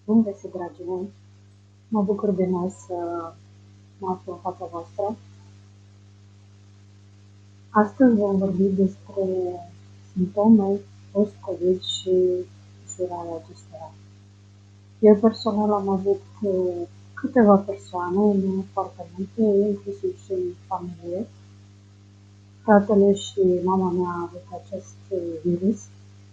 Bun găsit, dragii mei! Mă bucur din nou să mă aflu în fața voastră. Astăzi vom vorbi despre simptome post-COVID și ușurarea acestora. Eu personal am avut câteva persoane, nu foarte multe, inclusiv și în familie. Tatăl și mama mea au avut acest virus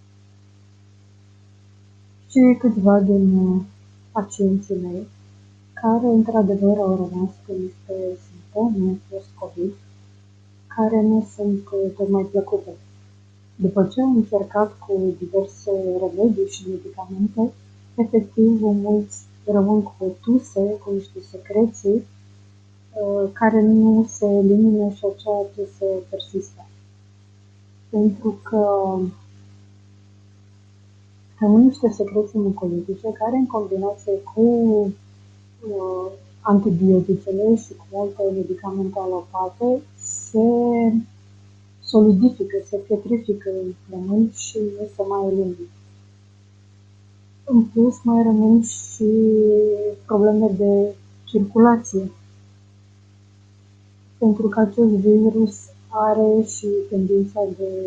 și câțiva din pacienții mei, care într-adevăr au rămas cu niște simptome post-COVID, care nu sunt tocmai plăcute. După ce au încercat cu diverse remedii și medicamente, efectiv mulți rămân cu o tuse, cu niște secreții care nu se elimină și acea tuse persistă. Pentru că rămân niște secreții mucolitice care, în combinație cu antibioticele și cu multe medicamente alopate, se solidifică, se petrifică în plămâni și nu se mai elimină. În plus, mai rămân și probleme de circulație, pentru că acest virus are și tendința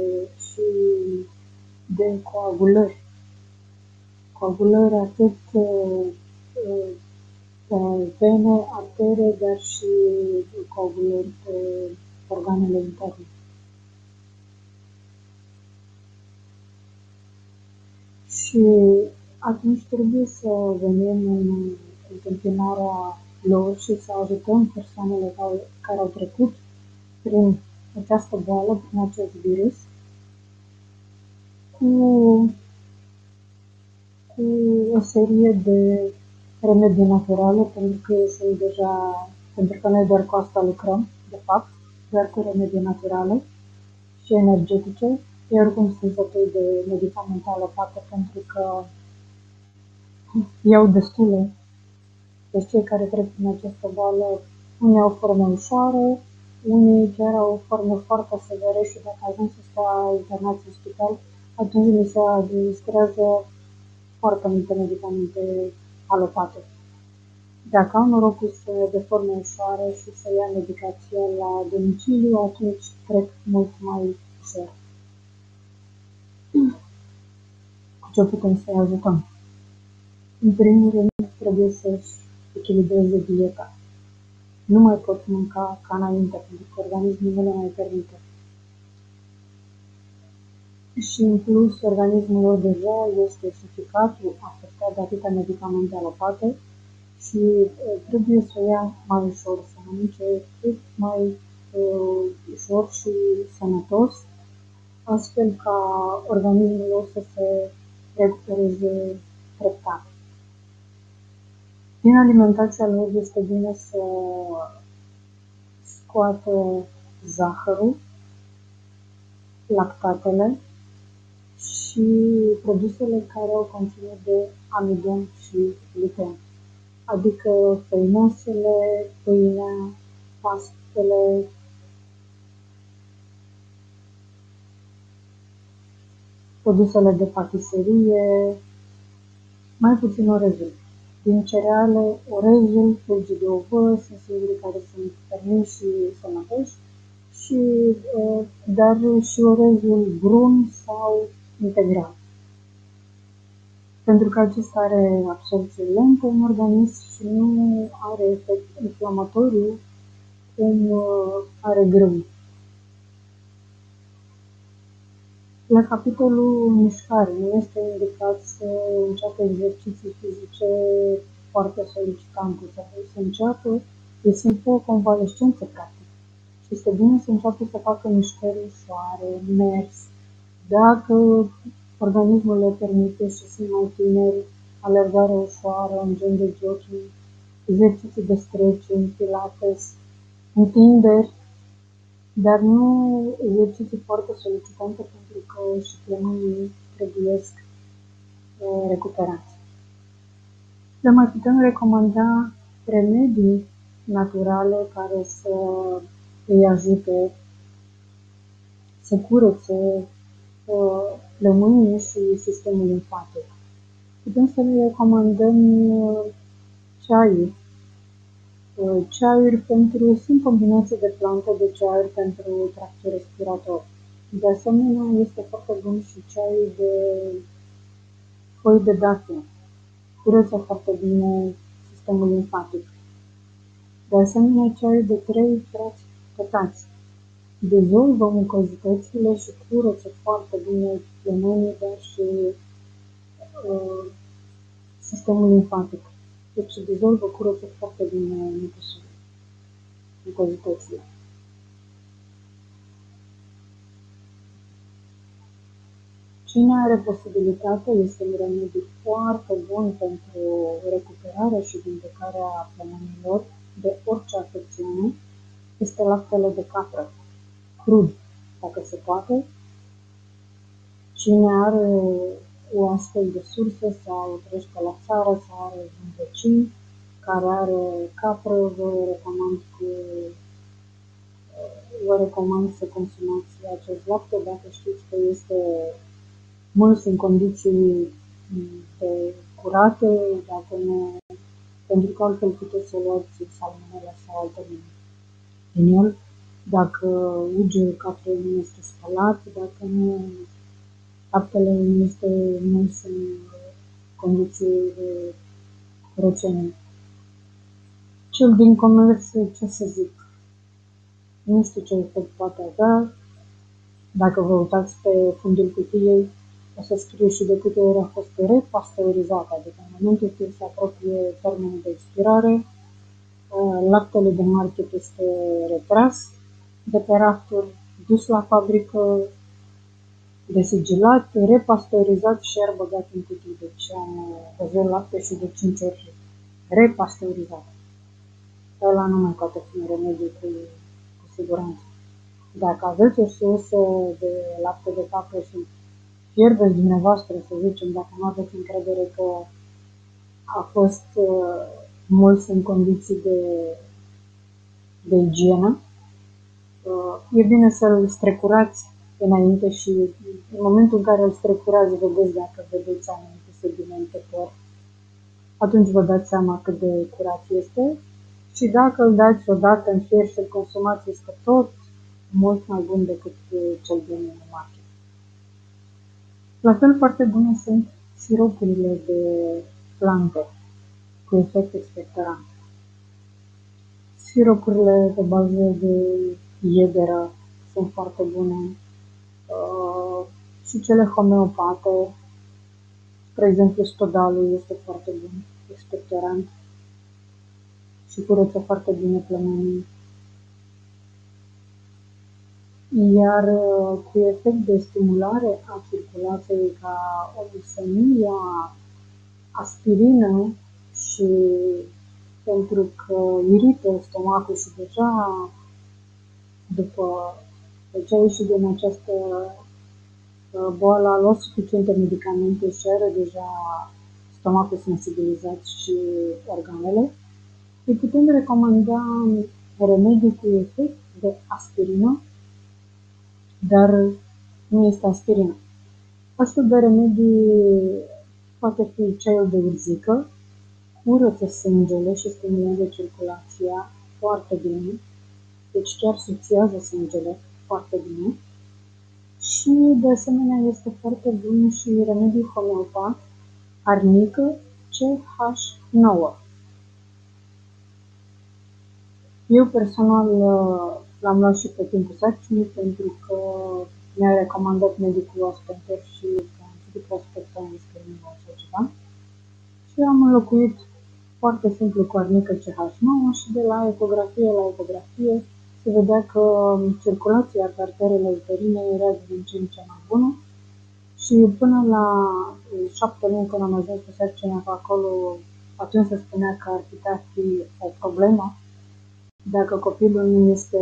de coagulări. Coagulări atât pe vene, artere, dar și coagulări pe organele interne. Și atunci trebuie să venim în întâmpinarea lor și să ajutăm persoanele care au trecut prin această boală, prin acest virus, cu o serie de remedii naturale, pentru că noi doar cu asta lucrăm, de fapt, doar cu remedii naturale și energetice. Eu oricum sunt sătui de medicamente alopate, pentru că iau destule. Deci cei care trec prin această boală, unii au forme ușoare, unii chiar au forme foarte severe și dacă ajung să stea internați în spital, atunci li se administrează foarte multe medicamente alopate. Dacă au norocul să de forme ușoare și să ia medicația la domiciliu, atunci trec mult mai ușor. Cu ce putem să-i ajutăm? În primul rând, trebuie să-și echilibreze dieta. Nu mai pot mânca ca înainte, pentru că organismul nu le mai permite. Și în plus, organismul lor deja este sufocat, afectat de atâtea medicamente alopate și trebuie să o ia mai ușor, să mănânce cât mai ușor și sănătos, astfel ca organismul lor să se recupereze treptat. Din alimentația lor este bine să scoată zahărul, lactatele și produsele care au conținut de amidon și gluten, adică făinoasele, pâinea, pastele, produsele de patiserie, mai puțin orezul. Din cereale, orezul, fulgi de ovă sunt singurii care sunt permiși și sănătoși, dar și orezul brun sau integral. Pentru că acesta are absorbție lentă în organism și nu are efect inflamatoriu cum are grâul. La capitolul mișcare, nu este indicat să înceapă exerciții fizice foarte solicitante, să înceapă, e simplu o convalescență practic. Și este bine să înceapă să facă mișcări ușoare, mers. Dacă organismul le permite și sunt mai tineri, alergare ușoară, în gen de jogging, exerciții de stretching, pilates, întinderi, dar nu exerciții foarte solicitante, pentru că și plămânii trebuiesc recuperați. Le mai putem recomanda remedii naturale care să îi ajute să curețe plămânii și sistemul limfatic. Putem să le recomandăm ceaiuri. Ceaiuri sunt combinații de plante de ceaiuri pentru tractul respirator. De asemenea, este foarte bun și ceaiul de foi de dație. Curăță foarte bine sistemul limfatic. De asemenea, ceaiul de 3 frați pătați dezolvă mucozitățile și curăță foarte bine plămânii, dar și sistemul limfatic. Deci dezolvă, curăță foarte bine mucozitățile. Cine are posibilitatea, este un remediu foarte bun pentru recuperarea și vindecarea plămânilor de orice afecțiune, este laptele de capră, crud, dacă se poate. Cine are o astfel de sursă sau trăiește la țară sau are un vecin care are capră, vă recomand să consumați acest lapte dacă știți că este mult în condiții curate, dacă nu, pentru că altfel puteți să luați salmonella sau alte din el, dacă uge capră nu este spălat, dacă nu, laptele nu este mult în condiții de curățenie. Cel din comerț, ce să zic, nu știu ce efect poate avea. Dacă vă uitați pe fundul cutiei, o să scrie și de câte ori a fost repasteurizat, adică în momentul când se apropie termenul de expirare, laptele de market este retras de pe rafturi, dus la fabrică, desigilat, repasteurizat și iar băgat în cutii. Deci am văzut lapte și de 5 ori repasteurizat. Ăla nu mai poate fi un remediu cu siguranță. Dacă aveți o sursă de lapte de capră și fierbeți dumneavoastră, să zicem, dacă nu aveți încredere că a fost mult în condiții de igienă, e bine să-l strecurați înainte și în momentul în care îl strecurați, vedeți dacă vedeți anumite sedimente pe atunci vă dați seama cât de curat este și dacă îl dați odată în fier și îl consumați, este tot mult mai bun decât cel din market. La fel foarte bune sunt siropurile de plante cu efect expectorant. Siropurile pe bază de iederă sunt foarte bune și cele homeopate, spre exemplu stodalul este foarte bun, expectorant și curăță foarte bine plămânii. Iar cu efect de stimulare a circulației ca să nu ia aspirină și pentru că irită stomacul și deja ieșit din această boală, a luat suficiente medicamente și are deja stomacul sensibilizat și organele, îi putem recomanda remedii cu efect de aspirină, dar nu este aspirină. Astfel de remedii poate fi ceaiul de urzică, curăță sângele și stimulează circulația foarte bine, deci chiar suțiază sângele foarte bine. Și de asemenea este foarte bun și remediul homeopat, arnică CH9. Eu personal l-am luat și pe timpul sarcinii pentru că mi-a recomandat medicul oaspeter și am citit prospectul în scrie așa ceva. Și am înlocuit foarte simplu cu arnică CH9 și de la ecografie se vedea că circulația pe arterele uterine era din ce în ce mai bună și până la 7 luni când am ajuns cu sarcina pe acolo, atunci se spunea că ar putea fi o problemă dacă copilul nu este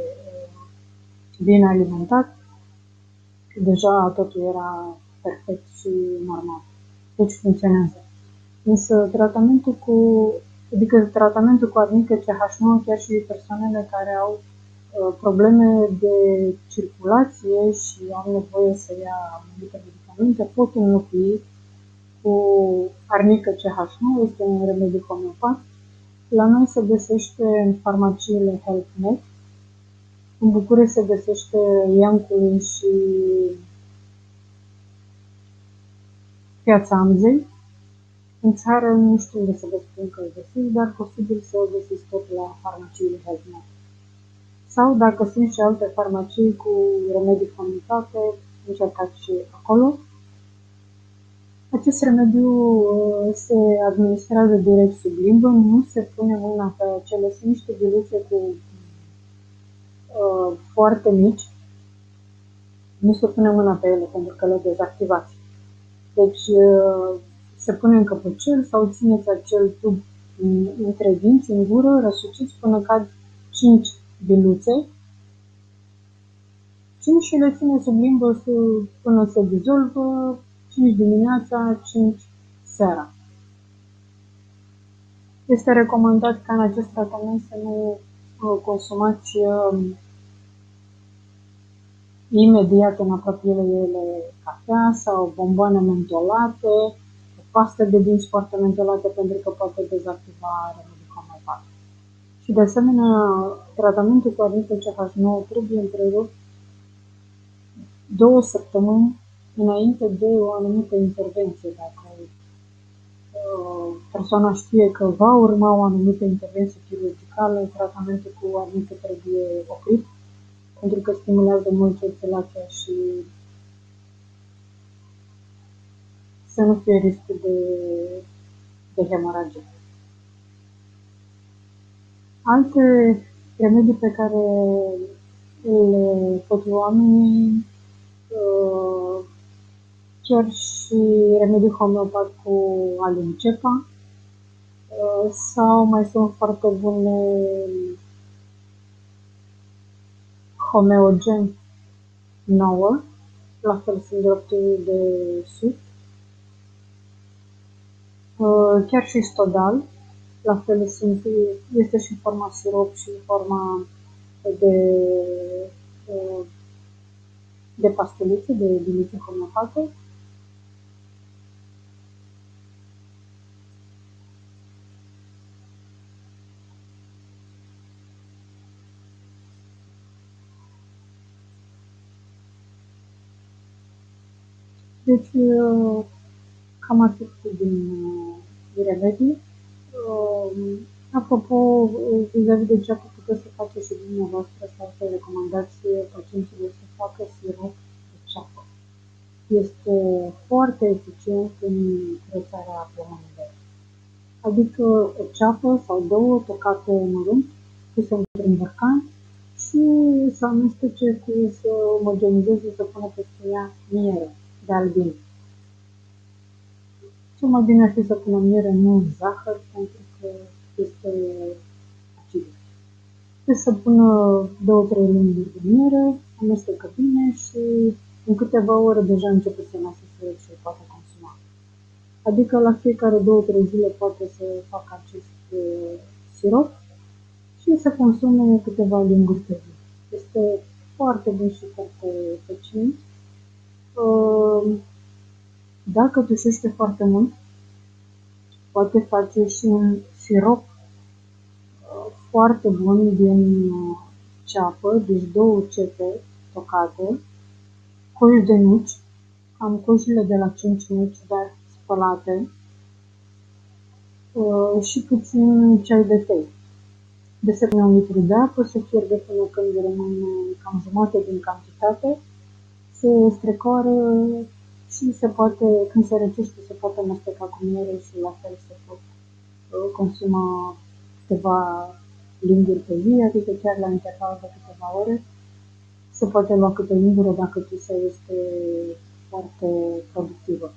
bine alimentat, deja totul era perfect și normal. Deci funcționează. Însă tratamentul cu arnică CH9, chiar și persoanele care au probleme de circulație și au nevoie să ia anumite medicamente, pot înlocui cu arnică CH9, este un remediu homeopat. La noi se găsește în farmaciile HealthNet. În București se găsește Iancului și Piața Amzei. În țară nu știu unde să vă spun că îl găsiți, dar posibil să o găsiți tot la farmaciile HealthNet. Sau dacă sunt și alte farmacii cu remedii homeopate, încercați și acolo. Acest remediu se administrează direct sub limbă, nu se pune mâna pe acele, sunt niște biluțe cu foarte mici, nu se pune mâna pe ele pentru că le dezactivați. Deci se pune în căpăcel sau țineți acel tub între dinți, în gură, răsuciți până cad 5 biluțe, 5 și le ține sub limbă până se dizolvă, 5 dimineața, 5 seara. Este recomandat ca în acest tratament să nu consumați imediat în apropierile cafea sau bomboane mentolate, o pastă de dinți foarte mentolată pentru că poate dezactiva remediul homeopat. Și de asemenea, tratamentul cu arnică CH9 trebuie întrerupt 2 săptămâni înainte de o anumită intervenție. Dacă persoana știe că va urma o anumită intervenție chirurgicală, tratamentul cu arnică trebuie oprit, pentru că stimulează mult circulația și să nu fie riscul de hemoragie. Alte remedii pe care le pot lua oamenii, chiar și remedii homeopat cu alincepa, sau mai sunt foarte bune Homeogen 9, la fel sunt drepturi de sud, chiar și Stodal, la fel este și forma sirop și forma de pastulițe, de biluțe homeopate. Deci, cam atât din remedii. Apropo, vis-a-vis de ceea ce puteți să faceți și dumneavoastră sau să recomandați pacienților să facă sirop de ceapă. Este foarte eficient în curățarea plămânilor. Adică o ceapă sau două tocate mărunt, puse într-un borcan și să amestece cu să omogenizeze, să pună peste ea miere de albin. Cel mai bine ar fi să pună miere, nu zahăr, pentru că este acid. Trebuie să pună 2-3 linguri de miere, amestecă bine și în câteva ore deja începe să lasă să se poată consuma. Adică la fiecare 2-3 zile poate să facă acest sirop și să consume câteva linguri pe zi. Este foarte bun și foarte eficient. Dacă tușește foarte mult, poate face și un sirop foarte bun din ceapă, deci 2 cepe tocate, coși de nuci, am coșile de la 5 nuci, dar spălate, și puțin ceai de tei. Se pune 1 litru de apă, se fierbe până când rămâne cam jumătate din cantitate, se strecoară și se poate, când se răcește, se poate amesteca cu miere și la fel se pot consuma câteva linguri pe zi, adică chiar la interval de câteva ore. Se poate lua câte o lingură dacă tusa este foarte productivă.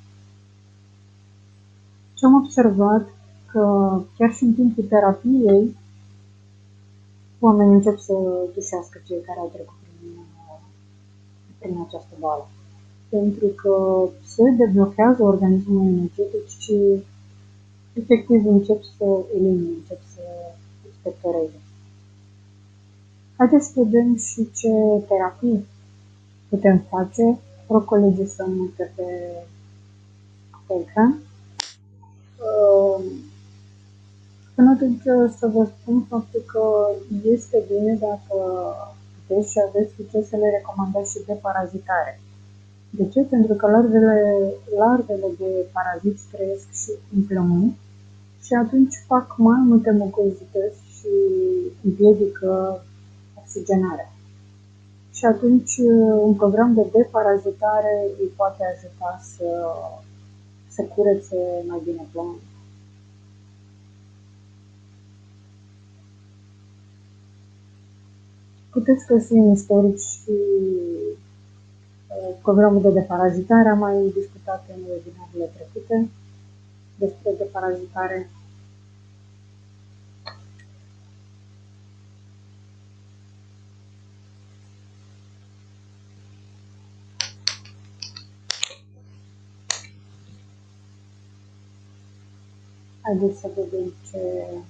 Ce am observat că chiar și în timpul terapiei, oamenii încep să tușească, cei care au trecut prin această boală. Pentru că se deblochează organismul energetic și efectiv încep să elimine, încep să expectoreze. Haideți să vedem și ce terapii putem face. Rog colegii să mute pe ecran. până atunci să vă spun faptul că este bine dacă puteți și aveți succes să le recomandați și de parazitare. De ce? Pentru că larvele de paraziți trăiesc și în plămâni și atunci fac mai multe mucozități și împiedică oxigenarea. Și atunci un program de deparazitare îi poate ajuta să curețe mai bine plămânii. Puteți găsi în istoric și programul de deparazitare. Am mai discutat în webinarurile trecute despre deparazitare. Haideți să vedem ce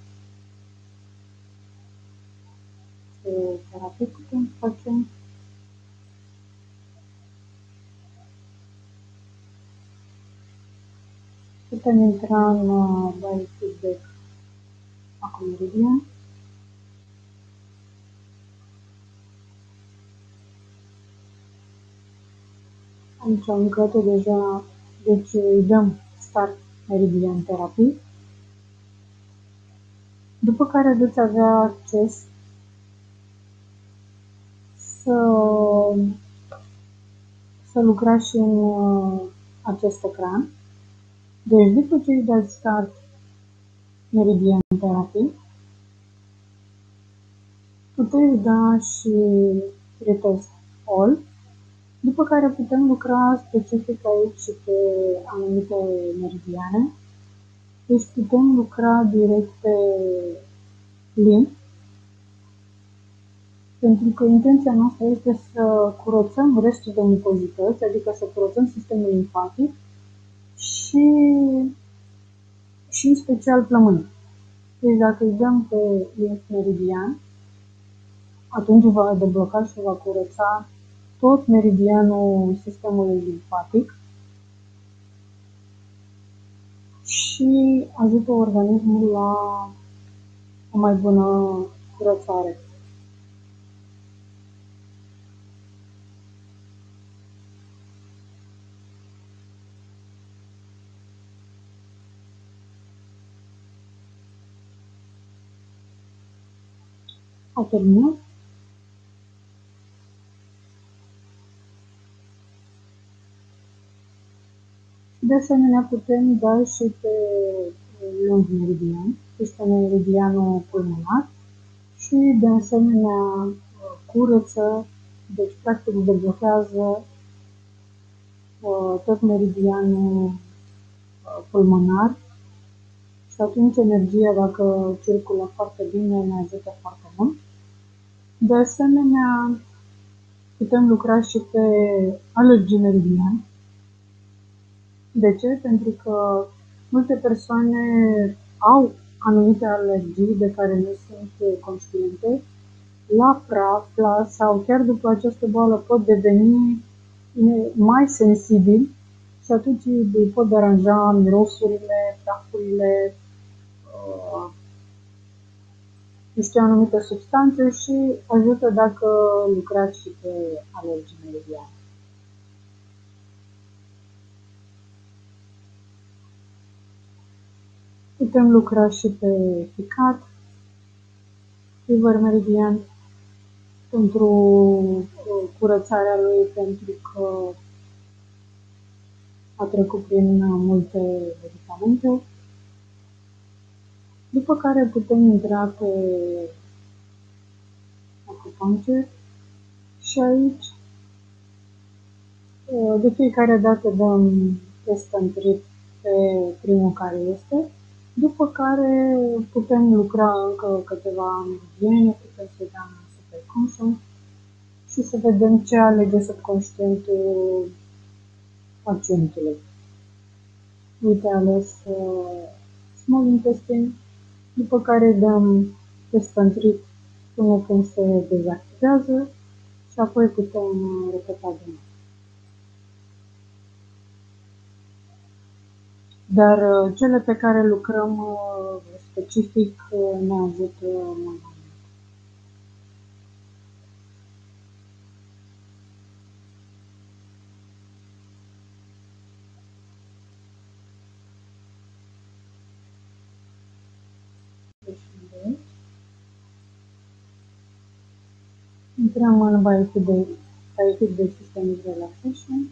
terapie putem face. Putem intra în biofeedback acumeridian. Aici am lucrat deja, deci îi dăm Start Meridian Therapy. După care veți avea acces să lucrați și în acest ecran. Deci după ce îi dați Start Meridian Therapy, puteți da și Retest All, după care putem lucra specific aici și pe anumite meridiane. Deci putem lucra direct pe limb, pentru că intenția noastră este să curățăm restul de mucozități, adică să curățăm sistemul limfatic și în special plămânii. Deci dacă îi dăm pe limf meridian, atunci va debloca și va curăța tot meridianul sistemului limfatic și ajută organismul la o mai bună curățare. A terminat? De asemenea, putem da și pe lung meridian, este meridianul pulmonar și de asemenea curăță, deci practic deblochează tot meridianul pulmonar și atunci energia, dacă circulă foarte bine, ne ajută foarte mult. De asemenea, putem lucra și pe alergii meridian. De ce? Pentru că multe persoane au anumite alergii de care nu sunt conștiente la praf, sau chiar după această boală pot deveni mai sensibili și atunci îi pot deranja mirosurile, prafurile, niște anumite substanțe și ajută dacă lucrați și pe alergii meridiane. Putem lucra și pe ficat, fiber meridian, pentru curățarea lui, pentru că a trecut prin multe medicamente. După care putem intra pe acupunctură și aici de fiecare dată dăm test and treat pe primul care este, după care putem lucra încă câteva meridiane, putem să dăm superconscient și să vedem ce alege subconștientul pacientului. Uite, ales small intestine, după care dăm test and treat până când se dezactivează și apoi putem repeta din nou. Dar cele pe care lucrăm specific ne ajută mult. Intrăm în Biotic de Systemic Relaxation.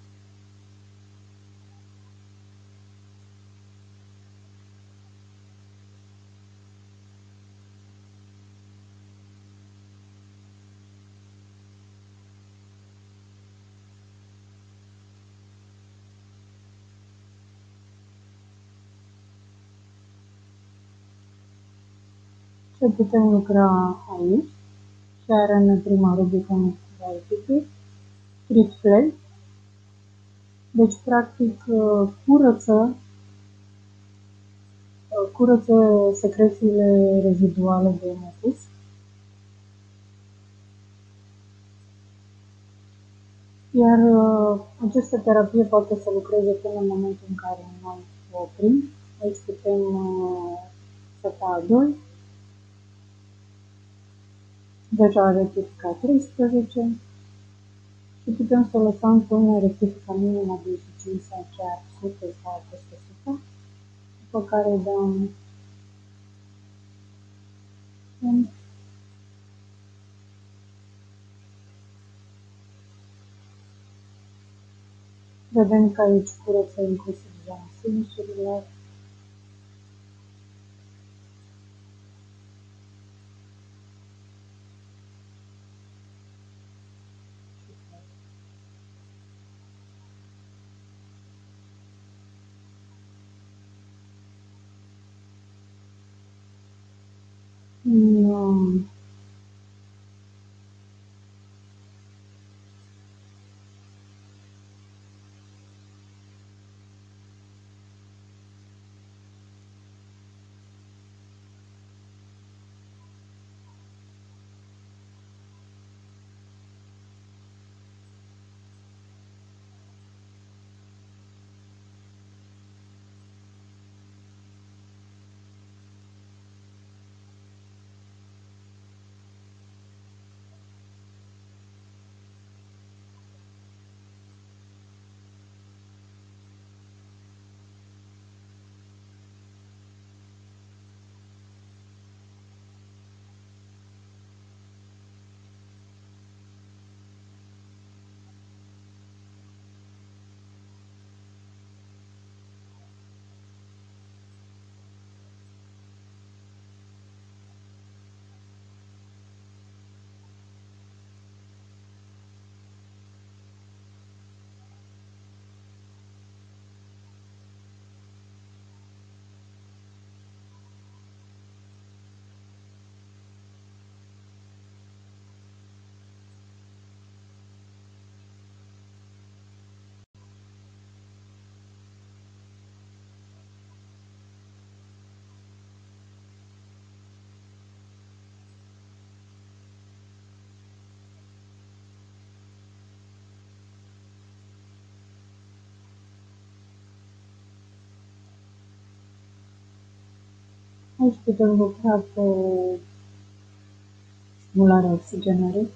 Ce putem lucra aici? Chiar în prima rubrică în Biotic, Treat Play. Deci, practic, curăță secrețiile reziduale de mucus. Iar această terapie poate să lucreze până în momentul în care noi o oprim. Aici putem seta 2, deja a rectificat 13 și putem să lăsăm până rectifica minimă de eficiență chiar 100 sau peste 100, după care dăm un. Vedem că aici curăță inclusiv zona sinusurilor. Aici putem lucra pe stimularea oxigenării.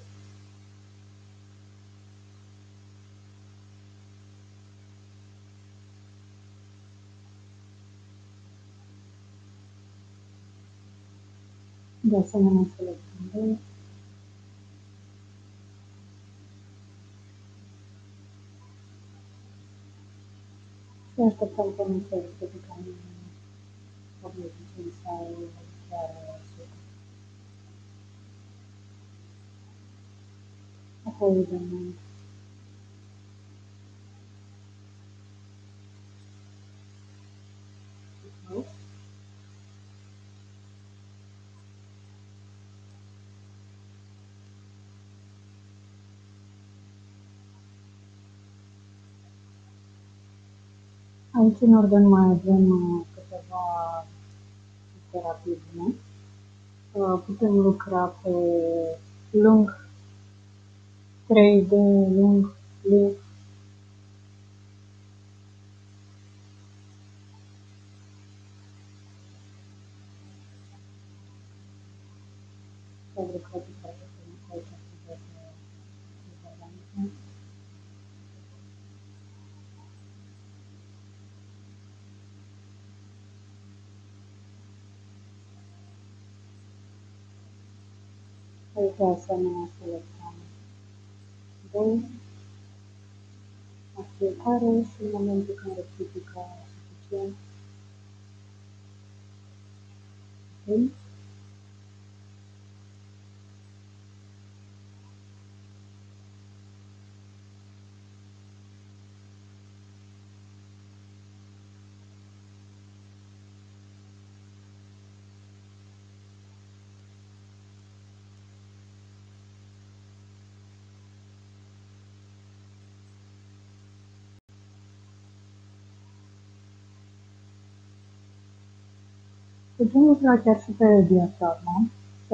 De asemenea, selectăm și așteptăm până să rectificăm obiectul sau chiar apoi vedem. Aici în ordine mai avem câteva terapii bune. Putem lucra pe lung, 3D, lung, lift, a lucrat foarte frumos aici cu organisme. Aici de asemenea selectăm 2 la fiecare și în momentul când rectifică suficient, ok. Putem lucra chiar și pe diafragmă,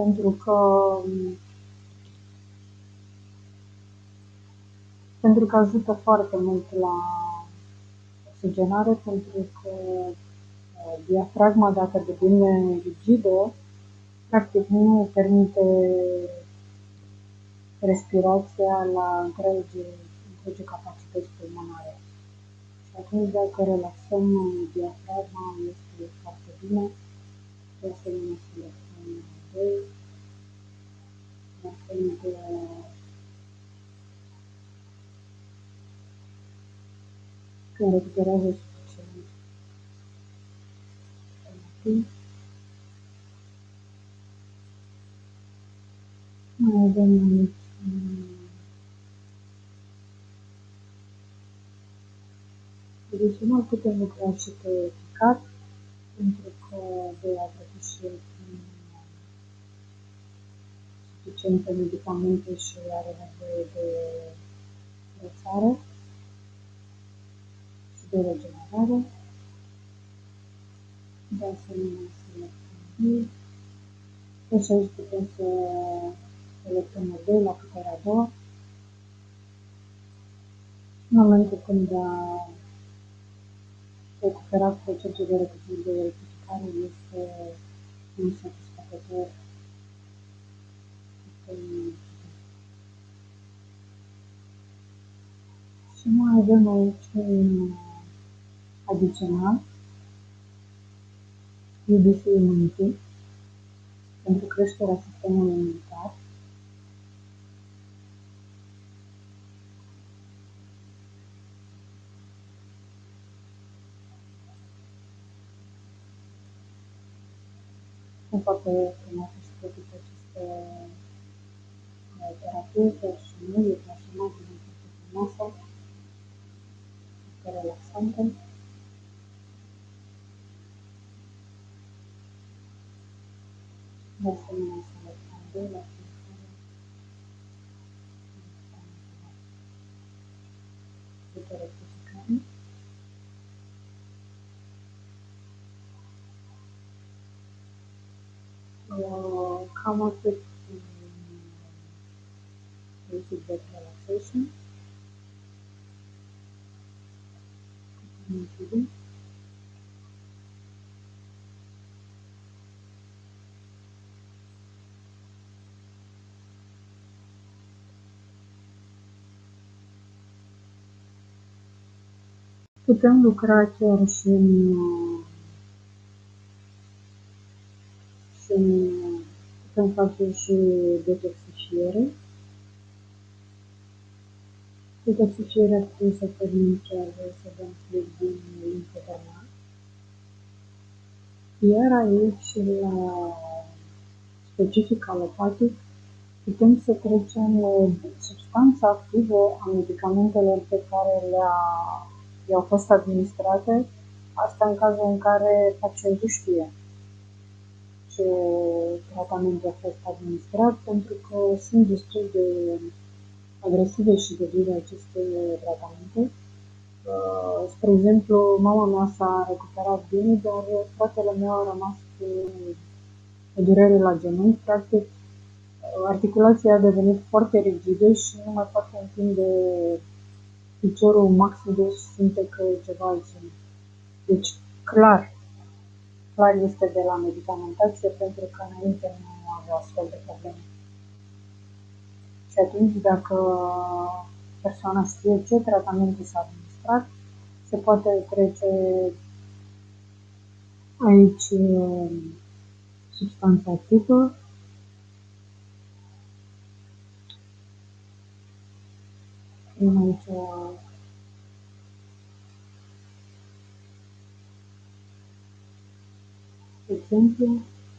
pentru că ajută foarte mult la oxigenare, pentru că diafragma, dacă devine rigidă, practic nu permite respirația la întregi capacități pulmonare. Și atunci, dacă relaxăm diafragma, este foarte bine. De asemenea, selectăm 2, astfel încât când recuperează suficient timp, mai avem aici adițional putem lucra și pe ficat, pentru că Bea a trecut și el prin suficiente medicamente și are nevoie de rățare și de regenerare. De asemenea, selectăm. Deci aici putem să selectăm 2 la puterea a doua. În momentul când a recuperat procesul de rectificare, este insatisfăcător. Și mai avem aici un adițional, UBC Immunity, pentru creșterea sistemului imunitar. Sunt foarte frumoase și toate aceste terapii, chiar și nu, e transformată în foarte frumoasă, foarte relaxantă. De asemenea, selectăm 2 la fiecare, de rectificare. Cam atât basic back relaxation. Putem lucra chiar și putem face și detoxifiere. Detoxifierea trebuie să permită să dăm fluid din limfodrenal. Iar aici, la specific alopatic, putem să trecem substanța activă a medicamentelor pe care le-au fost administrate, asta în cazul în care pacientul știe ce tratament a fost administrat, pentru că sunt destul de agresive și de dure aceste tratamente. Spre exemplu, mama mea s-a recuperat bine, dar fratele meu a rămas cu o durere la genunchi. Practic, articulația a devenit foarte rigidă și nu mai poate întinde piciorul maxim, deci simte că e ceva altceva. Deci, clar este de la medicamentație, pentru că înainte nu avea astfel de probleme. atunci, dacă persoana știe ce tratament s-a administrat, se poate trece aici substanța activă, prin aici exemplu,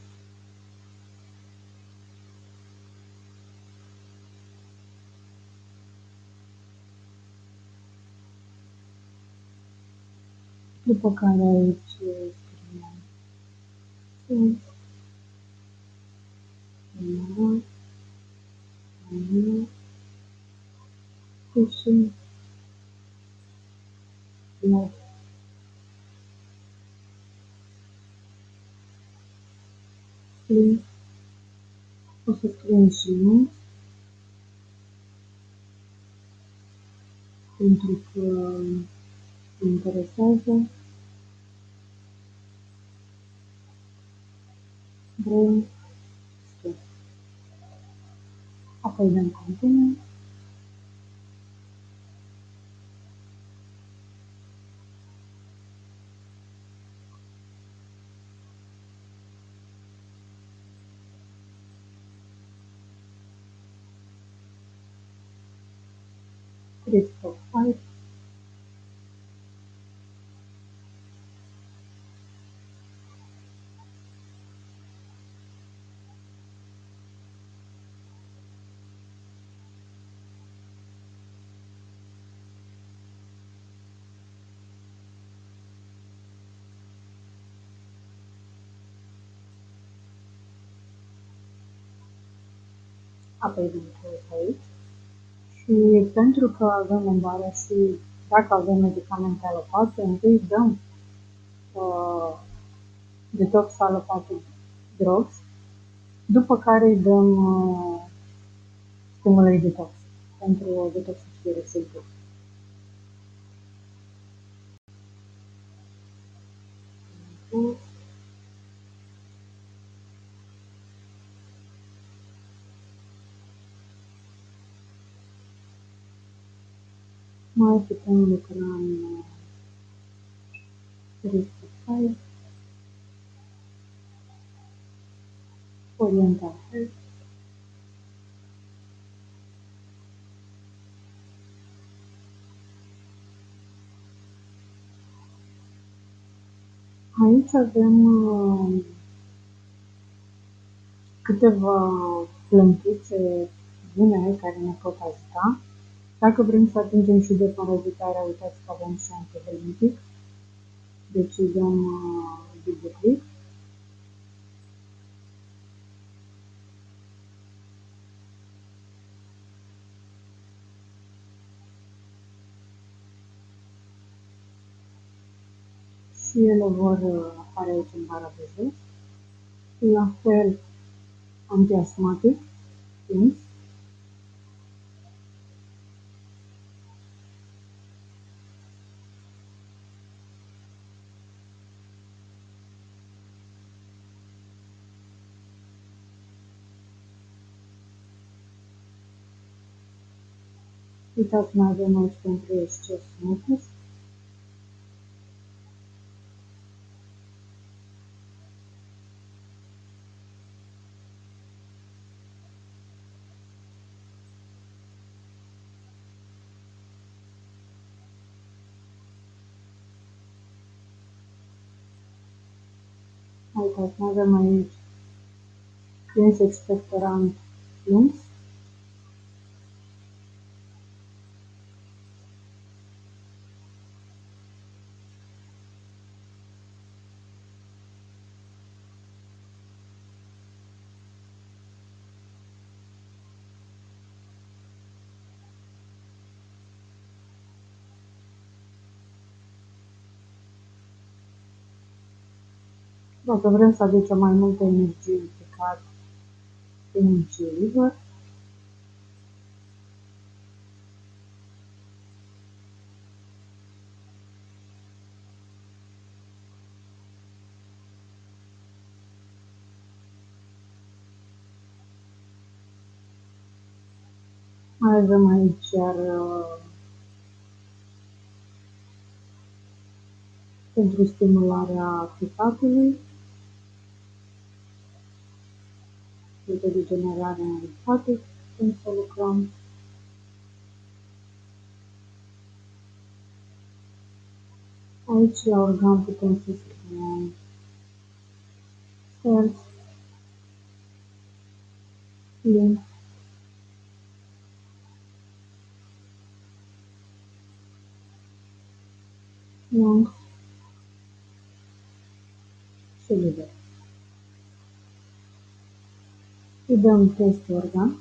după care aici scriem și la link, o să scriem și link, pentru că îmi interesează, vrem să apoi dăm continuu, create profile, apoi dăm close aici și pentru că avem în bară și dacă avem medicamente alopate, întâi dăm detox alopatic drops, după care îi dăm stimulării detox pentru detoxifiere simplu. Mai putem lucra în Risk-Profile, orientare, aici avem câteva plântuțe bune care ne pot ajuta. Dacă vrem să atingem și de parazitarea, uitați că avem și antihelmintic, deci îi dăm dublu click. Și ele vor apare aici în bara de jos. La fel, antiasmatic, Teams. Uitați, mai avem aici pentru exces mucus. Uitați, mai avem aici cleanse expectorant Teams. Dacă vrem să aducem mai multă energie implicat în liver, Mai avem aici iar pentru stimularea fitatului, pentru regenerarea limfatică, putem să lucrăm. Aici la organ putem să scriem cells, lymph, lungs și liver. Îi dăm test organ.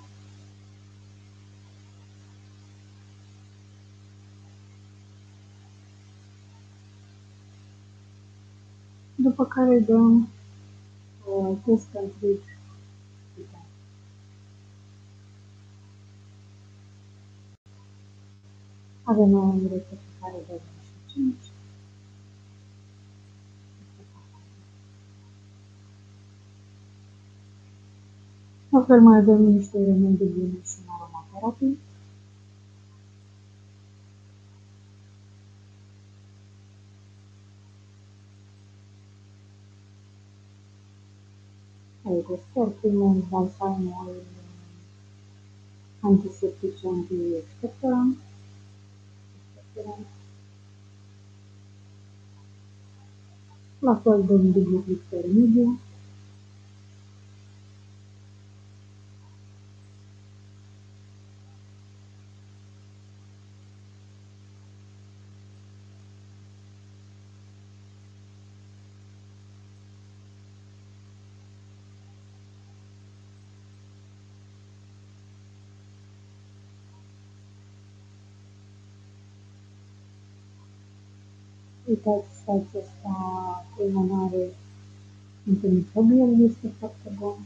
După care dăm test pentru vital. Avem o rectificare de 25. La fel mai avem niște remedii bune și în aromaterapie. Aici sperpiment, balsamul, antiseptice, antiexpectorant. La fel dăm dublu click pe remediu. Uitați și acesta pulmonare antimicrobial este foarte bun.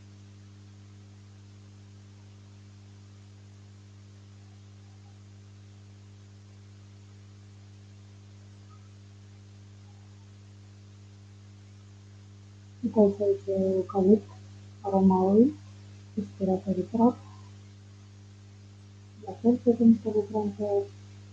Uitați aici eucalipt, aroma oil, respiratory tract. La fel putem să lucrăm pe el.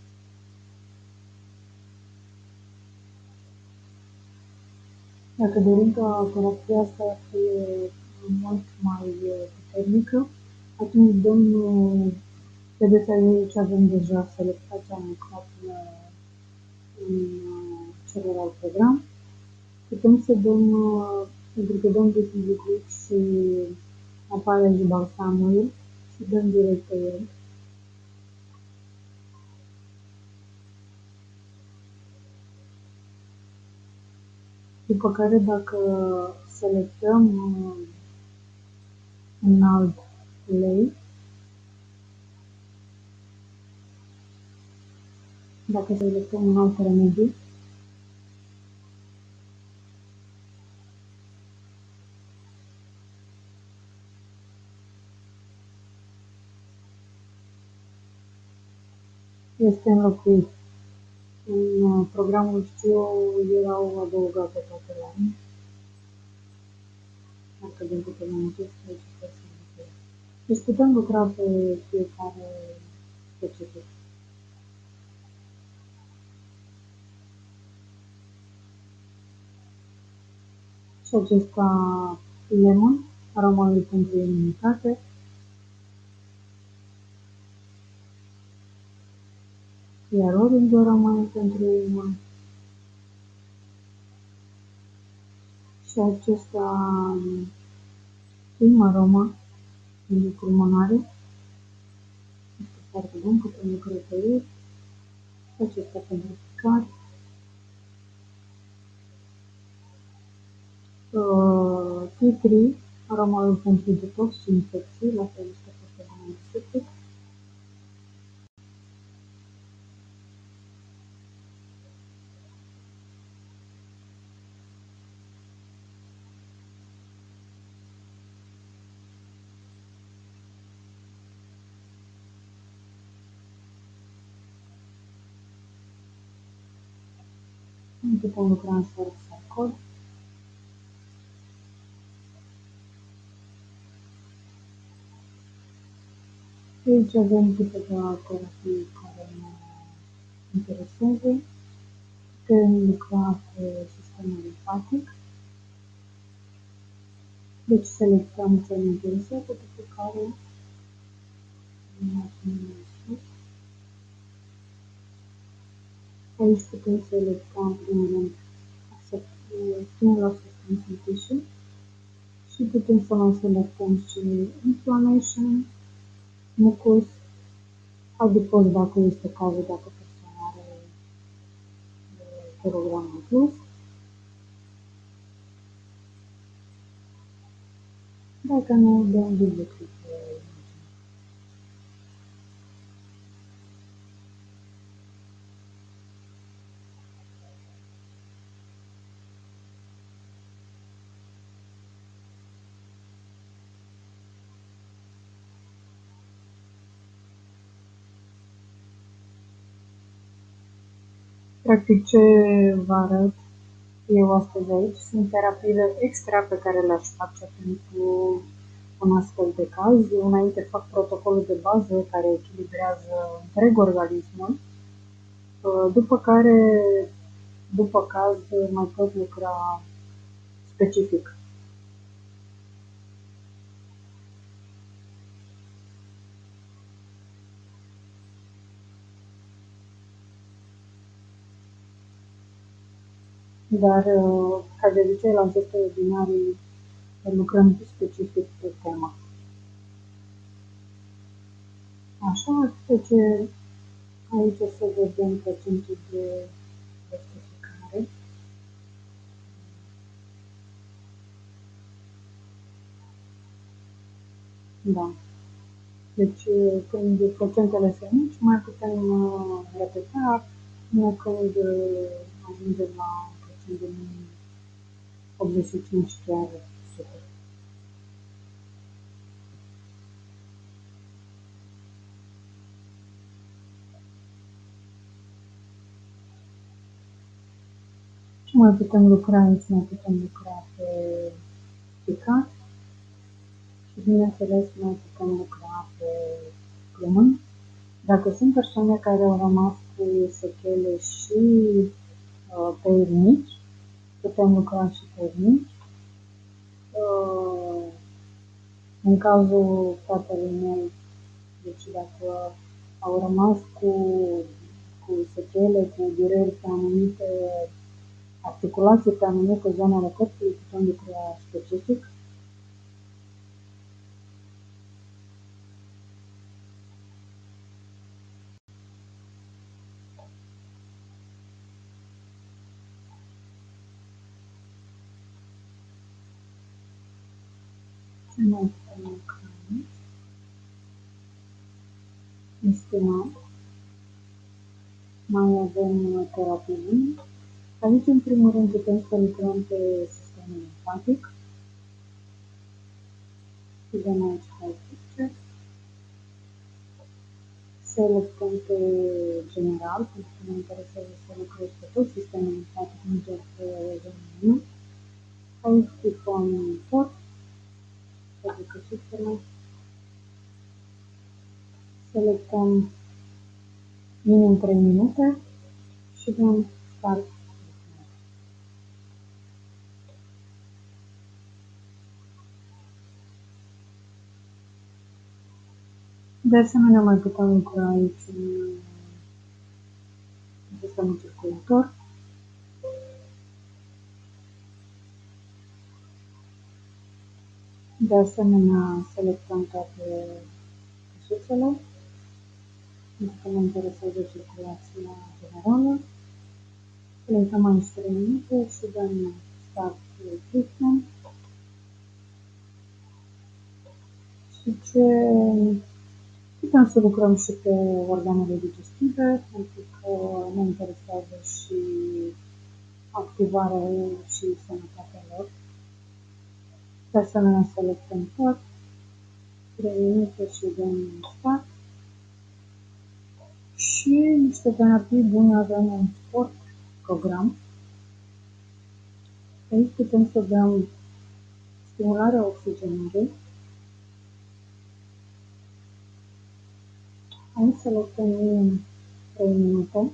Dacă dorim ca terapia să fie mult mai puternică, atunci dăm, vedeți aici avem deja selectat ce am lucrat în celălalt program. Putem să dăm, pentru că dăm desinfectant și apare și balsamul și dăm direct pe el. După care dacă selectăm un alt ulei, dacă selectăm un alt remediu, este înlocuit. În programul știu erau adăugate toate la mine. Dacă din câte m-am zis, aici trebuie să lucrez. Deci putem lucra pe fiecare procedură. Și acesta lemon, aromaul pentru imunitate. Iar orange aromaul pentru imun. Și acesta prim aroma pentru pulmonare. Este foarte bun, putem lucra pe el. Și acesta pentru ficat. Tea tree, aromaul pentru detox și infecții, la fel este foarte bun antiseptic. Putem lucra în fără alcool. Aici avem câteva terapii care ne interesează. Putem lucra pe sistemul limfatic. Deci selectăm ce ne interesează, după care mergem sus. Aici putem selecta în primul rând stimulus of concentration și putem să mai selectăm și inflammation, mucus, adipos dacă este cazul, dacă persoana are kilogram în plus. Dacă nu, dăm dublu click pe imagine. Practic ce vă arăt eu astăzi aici sunt terapiile extra pe care le-aș face pentru un astfel de caz. Înainte fac protocolul de bază care echilibrează întreg organismul, după care, după caz, mai pot lucra specific. Dar, ca de obicei, la aceste webinarii lucrăm specific pe temă. Așa, deci aici o să vedem procentul de justificare. Da. Deci când procentele sunt mici, mai putem repeta până când ajungem la un procent de 85 chiar super. Și mai putem lucra aici, mai putem lucra pe picat și bineînțeles mai putem lucra pe plămâni. Dacă sunt persoane care au rămas cu sechele și pe mici, putem lucra și pe mici. În cazul fratelui meu, deci dacă au rămas cu sechele, cu dureri pe anumite articulații, pe anumite zone ale corpului, putem lucra specific. Ce mai putem lucra aici? Instrument. Mai avem terapii. Aici, în primul rând, putem să lucrăm pe sistemul limfatic. Și dăm aici High Picture. Selectăm pe general, pentru că ne interesează să lucrez pe tot sistemul limfatic, nu doar pe zona 1. Aici clicăm Import, adică suflă. Selectăm minim 3 minute și dăm Start. De asemenea, mai putem lucra aici în sistemul circulator. De asemenea, selectăm toate căsuțele, pentru că ne interesează circulația generală. Selectăm aici 3 minute și dăm Start Treatment. Și ce putem să lucrăm și pe organele digestive, pentru că ne interesează și activarea și sănătatea lor. De asemenea, selectăm tot, 3 minute și dăm Start. Și niște terapii bune avem un sport program. Aici putem să dăm stimularea oxigenării, Aici selecționăm 3 minute.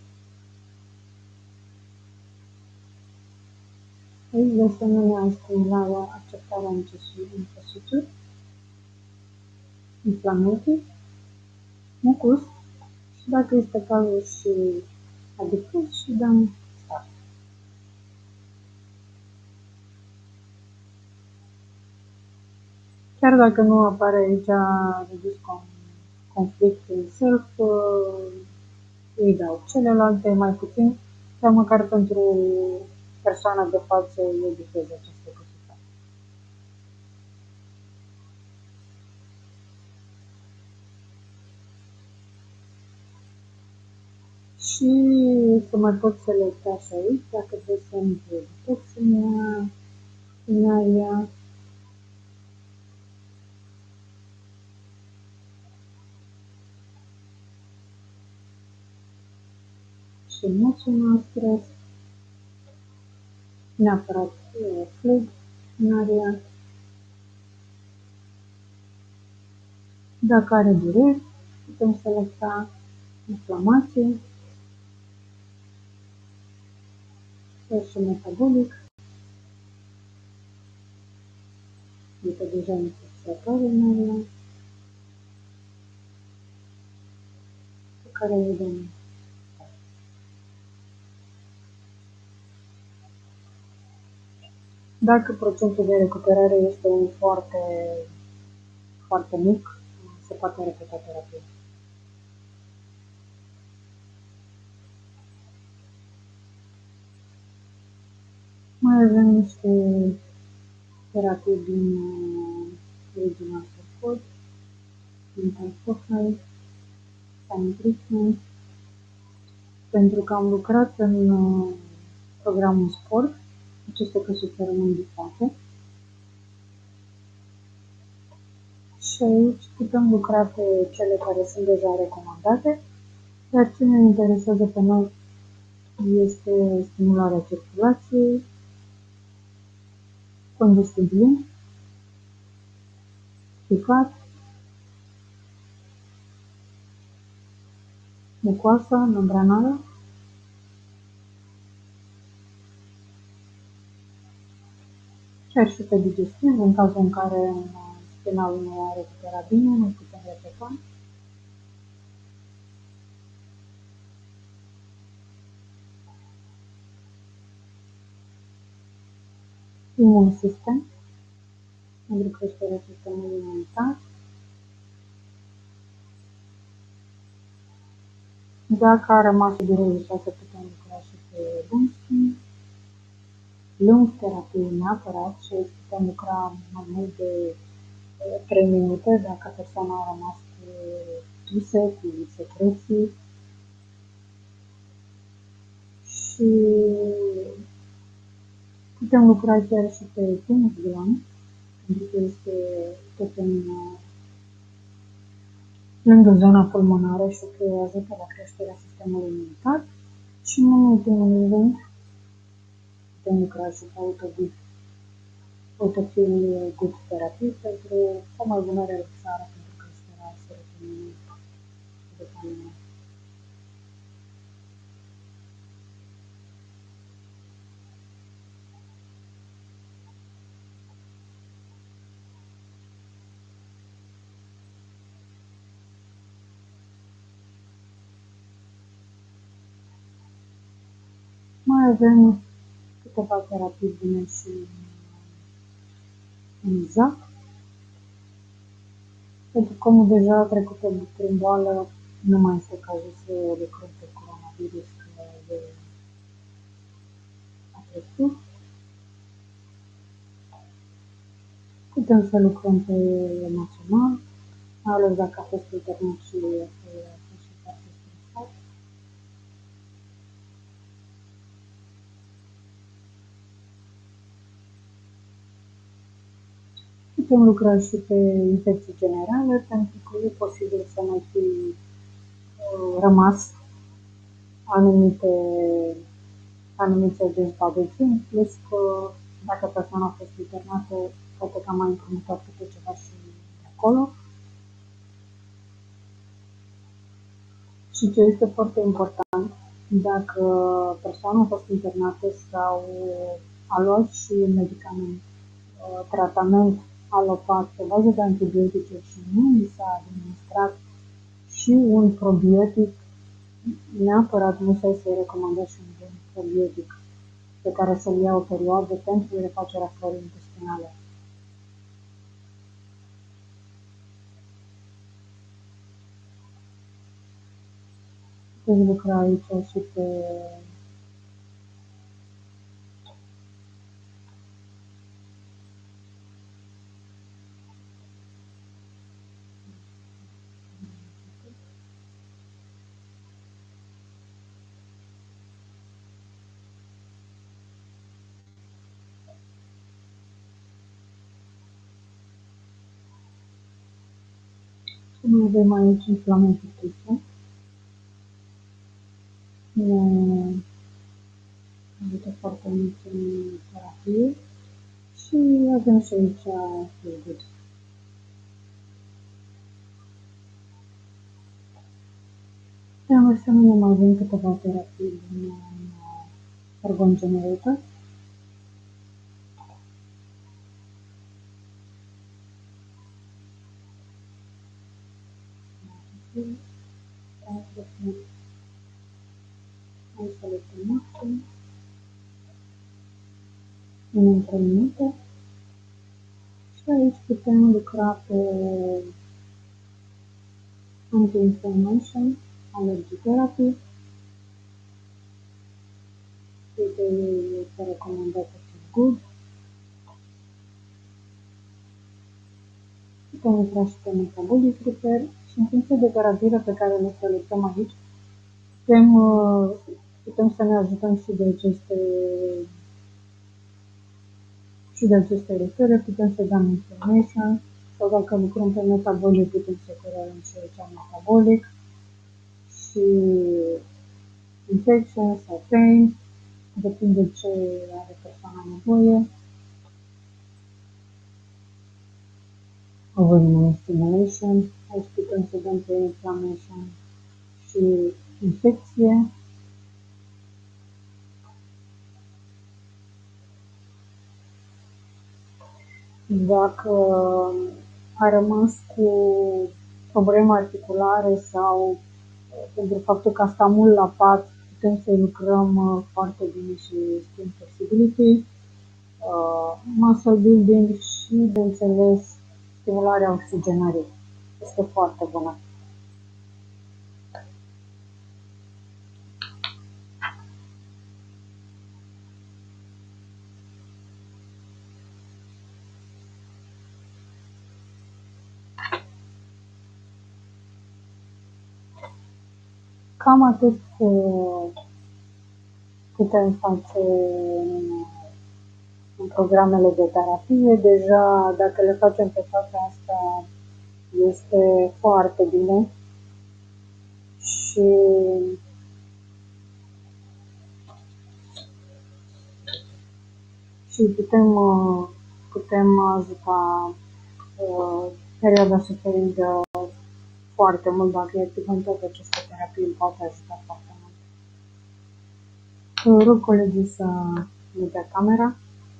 Aici de asemenea stimularea acceptarea necesității, inflamații, mucus și dacă este cazul și adipos și dăm start. Chiar dacă nu apare aici redus conflict self, îi dau celelalte mai puțin, dar măcar pentru persoana de față eu dictez aceste căsători. Și să mai pot selecta și aici, dacă vreți să introduceți în aria. Și emotional stres, neapărat fluid în aria. Dacă are dureri, putem selecta inflamație, și metabolic, adică deja infecționare în aria, pe care o vedem. Dacă procentul de recuperare este un foarte mic, se poate repeta terapia. Mai avem niște terapii din regiunea Sofort, din Tanfocai, Time Treatment, pentru că am lucrat în programul sport, aceste căsuțe rămân dictate. Și aici putem lucra pe cele care sunt deja recomandate, dar ce ne interesează pe noi este stimularea circulației, combustibil, ficat, mucoasa, membranală, chiar și pe digestiv, în cazul în care spinalul nu a recuperat bine, nu putem repeta. Imun sistem, pentru creșterea sistemului imunitar. Dacă a rămas o dureritate, putem lucra și pe lung, lung terapie neapărat și aici putem lucra mai mult de 3 minute dacă persoana a rămas cu tuse, cu secreții. Și putem lucra chiar și pe thinus gland, pentru că este tot lângă zona pulmonară și că ajută la creșterea sistemului imunitar. Și în ultimul rând, putem lucra și pe autofil gut terapie pentru o mai bună relaxare pentru creșterea serotoninei și dopaminei. Mai avem câteva terapii bune și în ZAC. Pentru că omul deja a trecut prin boală, nu mai este cazul să lucrăm pe coronavirus, că e agresiv. Putem să lucrăm pe emoțional, mai ales dacă a fost internat și a fost și foarte stresat. Putem lucra și pe infecții generale, pentru că e posibil să mai fi rămas anumiți agenți patogeni, plus că dacă persoana a fost internată, poate că a mai împrumutat câte ceva și de acolo. Și ce este foarte important, dacă persoana a fost internată sau a luat și medicament, tratament alopat pe bază de antibiotice și nu i s-a administrat și un probiotic, neapărat nu să-i recomanda și un bun probiotic pe care să-l ia o perioadă pentru refacerea florii intestinale. Puteți lucra aici și pe cum avem aici inflamații fixe. Ne ajută foarte mult în terapie și avem și aici feel good. De asemenea, mai avem câteva terapii din Organ Generator. Aici le cunoaștem, în întâlnite. Și aici putem lucra pe anti-inflammation, allergy therapy. Uite, este recomandată Feel Good. Putem intra și pe metabolic repair și în funcție de terapia pe care le selectăm aici, putem să ne ajutăm și de aceste repere, putem să dăm information sau dacă lucrăm pe metabolic, putem să corelăm și aici metabolic și infection sau pain, depinde ce are persoana nevoie. Ovarian stimulation, aici putem să dăm pe inflammation și infecție. Dacă a rămas cu probleme articulare sau pentru faptul că a stat mult la pat, putem să lucrăm foarte bine și skin flexibility, muscle building și, de înțeles, stimularea oxigenării. Este foarte bună. Cam atât putem face în programele de terapie. Deja, dacă le facem pe toate astea, este foarte bine. Și putem ajuta perioada suferind foarte mult, dacă activăm toate aceste terapii, îl poate ajuta foarte mult. Rog colegii să ne dea camera.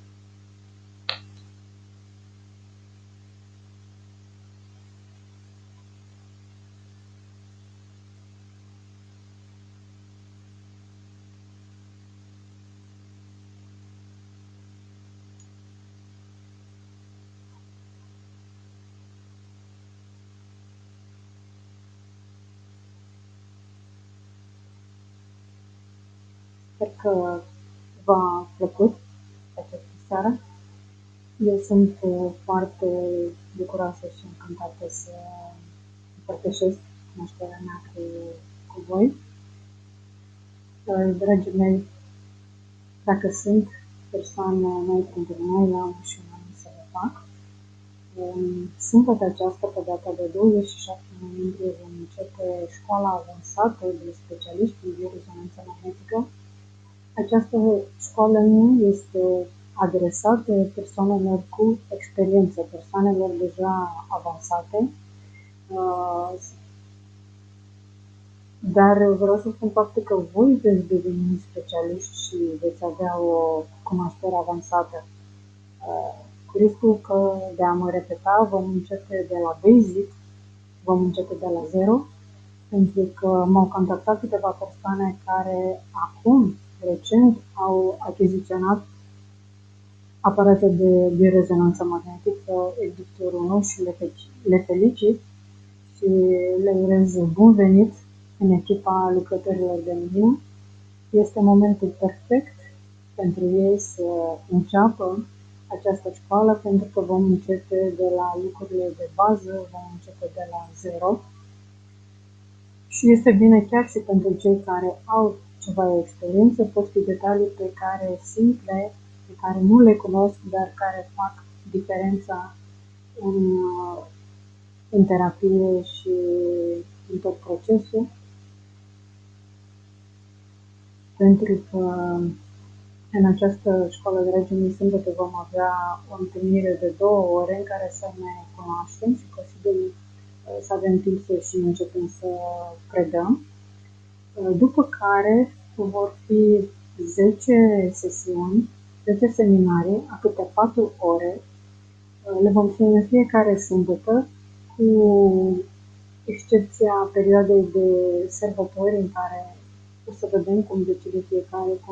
Sper că v-a plăcut această seară. Eu sunt foarte bucuroasă și încântată să împărtășesc cunoașterea mea cu voi. Dragii mei, dacă sunt persoane noi printre noi, am și un anunț să le fac. Sâmbătă aceasta, pe data de 27 noiembrie, vom începe școala avansată de specialiști în biorezonanță magnetică. Această școală nu este adresată persoanelor cu experiență, persoanelor deja avansate. Dar vreau să spun faptul că voi veți deveni specialiști și veți avea o cunoaștere avansată. Cu riscul de a mă repeta, vom începe de la basic, vom începe de la zero, pentru că m-au contactat câteva persoane care acum, recent, au achiziționat aparate de biorezonanță magnetică Eductor 1 și le felicit și le urez bun venit în echipa lucrătorilor de lumină. Este momentul perfect pentru ei să înceapă această școală, pentru că vom începe de la lucrurile de bază, vom începe de la zero și este bine chiar și pentru cei care au ceva experiență, pot fi detalii pe care simple, pe care nu le cunosc, dar care fac diferența în, în terapie și în tot procesul, pentru că în această școală, dragii mei, sâmbătă vom avea o întâlnire de 2 ore în care să ne cunoaștem și posibil să avem timp să și începem să predăm. După care vor fi 10 sesiuni, 10 seminarii, a câte 4 ore. Le vom fi în fiecare sâmbătă, cu excepția perioadei de sărbători în care o să vedem cum decide fiecare, cum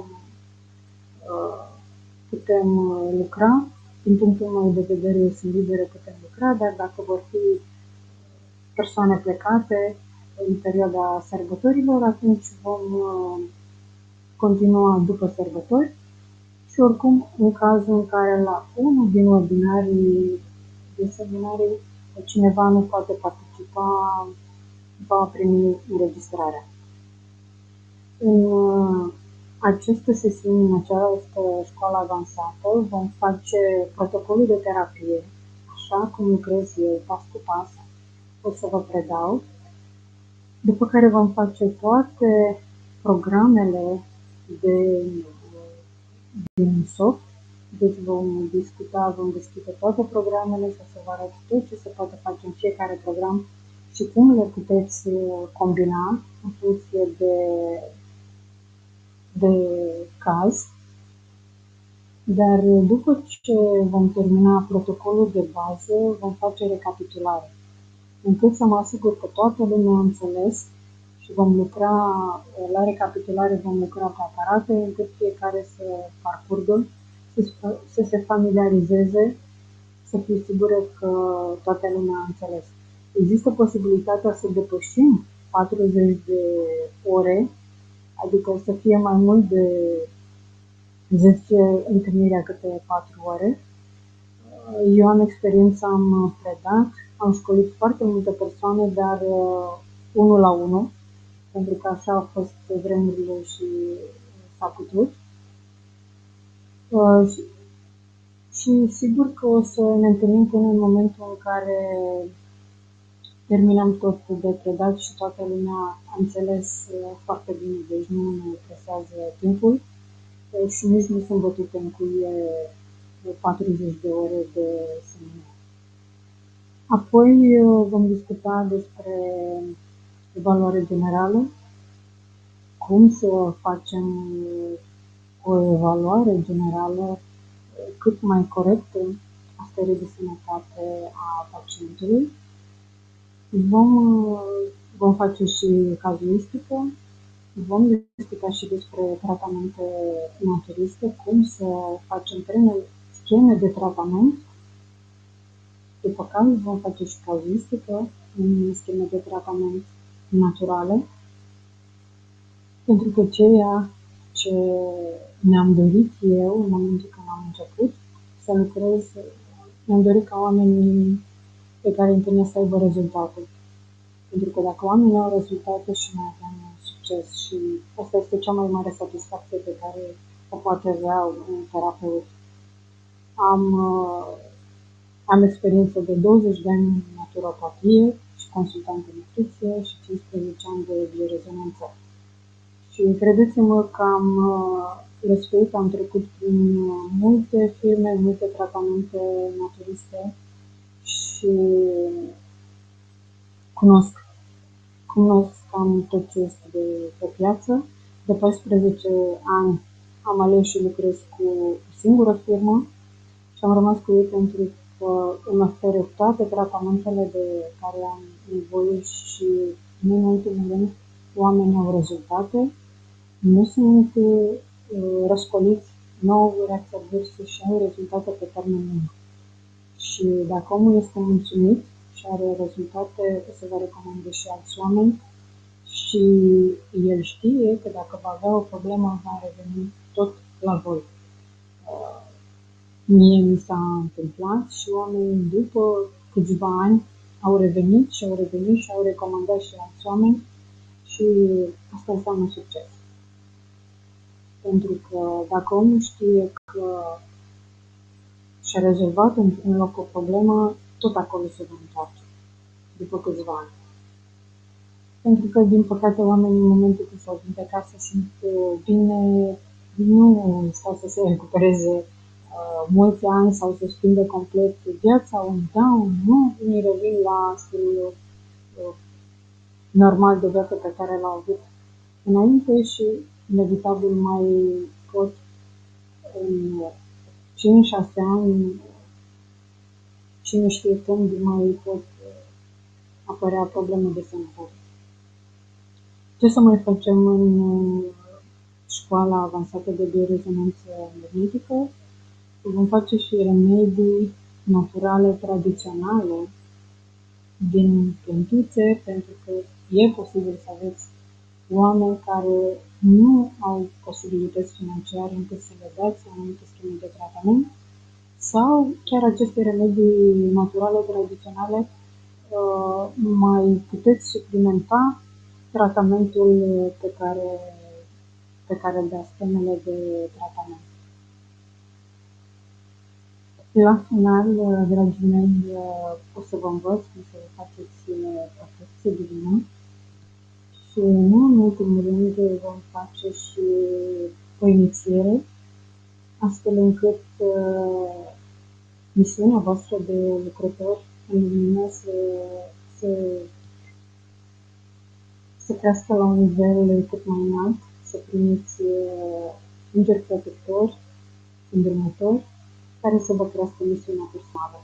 putem lucra. Din punctul meu de vedere, eu sunt liberă, putem lucra, dar dacă vor fi persoane plecate în perioada sărbătorilor, atunci vom continua după sărbători și oricum în cazul în care la unul din webinarii de seminarii cineva nu poate participa, va primi înregistrarea. În aceste sesiuni, în această școală avansată, vom face protocolul de terapie, așa cum lucrez eu, pas cu pas, o să vă predau, după care vom face toate programele din soft, deci vom discuta toate programele și o să vă arăt tot ce se poate face în fiecare program și cum le puteți combina în funcție de caz. Dar după ce vom termina protocolul de bază, vom face recapitulare, încât să mă asigur că toată lumea a înțeles și vom lucra, la recapitulare vom lucra pe aparate, încât fiecare să parcurgă, să se familiarizeze, să fiu sigură că toată lumea a înțeles. Există posibilitatea să depășim 40 de ore, adică să fie mai mult de 10 întâlniri a câte 4 ore. Eu am experiență, am predat, am școlit foarte multe persoane, dar unul la unul, pentru că așa au fost vremurile și s-a putut. Și sigur că o să ne întâlnim până în momentul în care terminăm tot de predat și toată lumea a înțeles foarte bine, deci nu ne presează timpul și nici nu sunt bătute în cuie 40 de ore de seminar. Apoi vom discuta despre evaluare generală, cum să facem o evaluare generală cât mai corectă a stării de sănătate a pacientului. Vom face și cazuistică, vom discuta și despre tratamente naturiste, cum să facem scheme de tratament, după care vom face și cazuistică în scheme de tratament naturale, pentru că ceea ce mi-am dorit eu în momentul când am început să lucrez, mi-am dorit ca oamenii pe care întâlnesc să aibă rezultate. Pentru că dacă oamenii au rezultate și noi avem succes, și asta este cea mai mare satisfacție pe care o poate avea un terapeut. Am experiență de 20 de ani în naturopatie și consultant de nutriție și 15 ani de biorezonanță. Și credeți-mă că am răsfuit, am trecut prin multe firme, multe tratamente naturiste și cunosc cunosc cam tot ce este de pe piață. De 14 ani am ales și lucrez cu o singură firmă și am rămas cu ei pentru că îmi oferă toate tratamentele de care am nevoie și, nu în ultimul rând, oamenii au rezultate, nu sunt răscoliți, nu au reacții adverse și au rezultate pe termen lung. Și dacă omul este mulțumit și are rezultate, o să vă recomande și alți oameni și el știe că dacă va avea o problemă, va reveni tot la voi. Mie mi s-a întâmplat și oamenii după câțiva ani au revenit și au revenit și au recomandat și alți oameni și asta înseamnă succes. Pentru că dacă omul știe că și-a rezolvat într-un loc o problemă, tot acolo se va întoarce după câțiva ani. Pentru că, din păcate, oamenii în momentul când se ajung acasă simt bine, nu stau să se recupereze mulți ani sau să schimbe complet viața, un down, nu, unii revin la stilul normal de viață pe care l-au avut înainte și inevitabil mai pot în 5-6 ani, cine știe când mai pot apărea probleme de sănătate. Ce să mai facem în școala avansată de biorezonanță magnetică? Vom face și remedii naturale, tradiționale, din plantuțe, pentru că e posibil să aveți oameni care nu au posibilități financiare încât să le dați anumite scheme de tratament sau chiar aceste remedii naturale, tradiționale, mai puteți suplimenta tratamentul pe care îl dea schemele de tratament. La final, dragii mei, o să vă învăț cum să vă faceți protecție divină și nu în ultimul rând vom face și o inițiere, astfel încât misiunea voastră de lucrător în lumină să crească la un nivel cât mai înalt, să primiți îngeri protectori, îndrumători, care să vă crească misiunea personală.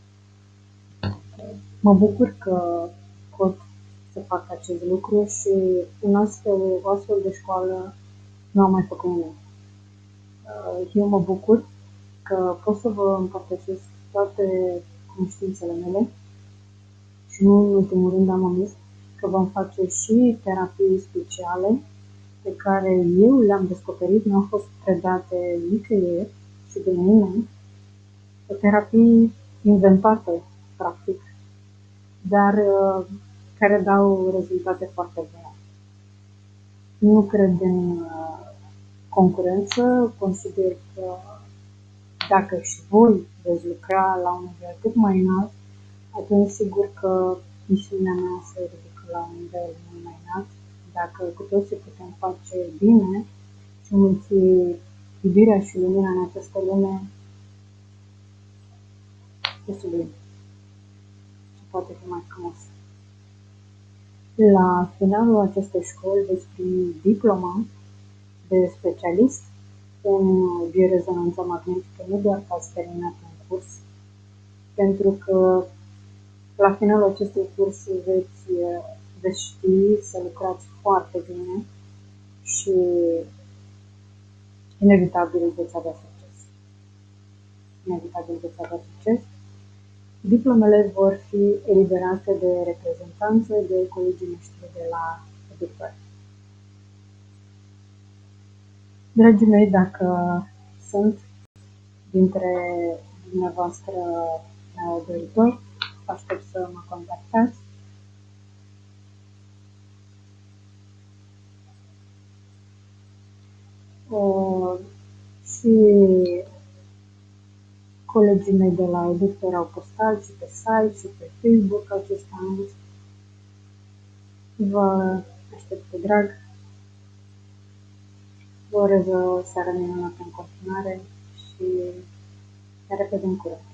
Mă bucur că pot să fac acest lucru și o astfel de școală nu am mai făcut nimic. Eu mă bucur că pot să vă împărtășesc toate cunoștințele mele și nu în ultimul rând am omis că vom face și terapii speciale pe care eu le-am descoperit, nu au fost predate nicăieri și de nimeni, terapii inventate, practic, dar care dau rezultate foarte bune. Nu cred în concurență, consider că dacă și voi veți lucra la un nivel cât mai înalt, atunci sigur că misiunea mea se ridică la un nivel mult mai înalt. Dacă cu toții putem face bine și mulți iubirea și lumina în această lume, e sublim. Și poate fi mai frumos. La finalul acestei școli veți primi diploma de specialist în biorezonanță magnetică, nu doar că ați terminat un curs, pentru că la finalul acestui curs veți ști să lucrați foarte bine și inevitabil veți avea succes. Inevitabil veți avea succes. Diplomele vor fi eliberate de reprezentanță de colegii noștri de la educare. Dragii mei, dacă sunt dintre dumneavoastră doritori, aștept să mă contactați. Și colegii mei de la Eductor au postat și pe site și pe Facebook acest anunț. Vă aștept cu drag. Vă urez o seară minunată în continuare și ne revedem curând.